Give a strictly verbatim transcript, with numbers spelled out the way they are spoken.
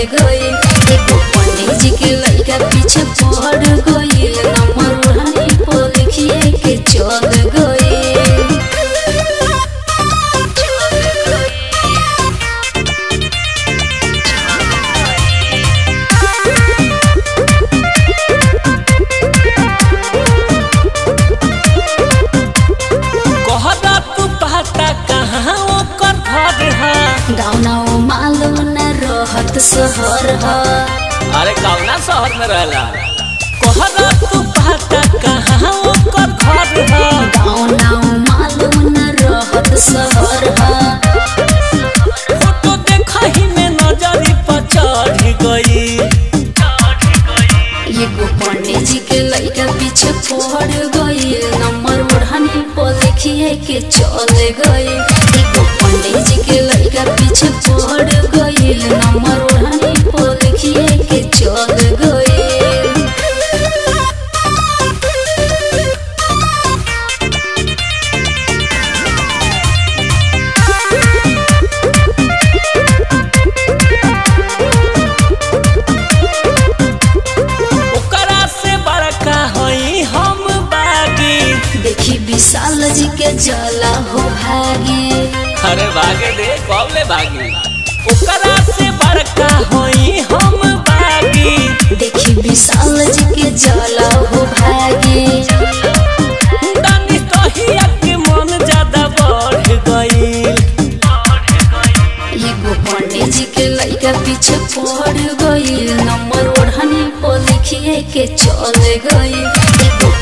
गई। एगो पंडित जी के लड़का पीछे पड़ गई, नंबर ओढ़नी पर लिखिए के चल गई। गाँव मालूम न रहत शहर ह। अरे कौना शहर में रहला? कहरा तू पता कहाँ ओकर घर ह? गाँव मालूम न रहत शहर ह। फोटो देखही में नजरी पर चढ़ गई। एगो पंडित जी के लड़का पीछे पड़ गई, नंबर ओढ़नी पर लिखिए के चल गई। एगो पंडित जी के लड़का पीछे पड़ गई, नंबर ओढ़नी पर लिखिए के चल गई। देखी विशाल जी के जला हो भागी। अरे भागे दे कब ले भागी, ओकरा से बड़का होई हम बागी। देखी विशाल जी के जला हो भागी। दानी तोहिया के मन ज्यादा बढ़ गई। एगो पंडित जी के लड़का पीछे पड़ गई, नंबर ओढ़नी पर लिखिए के चल गई।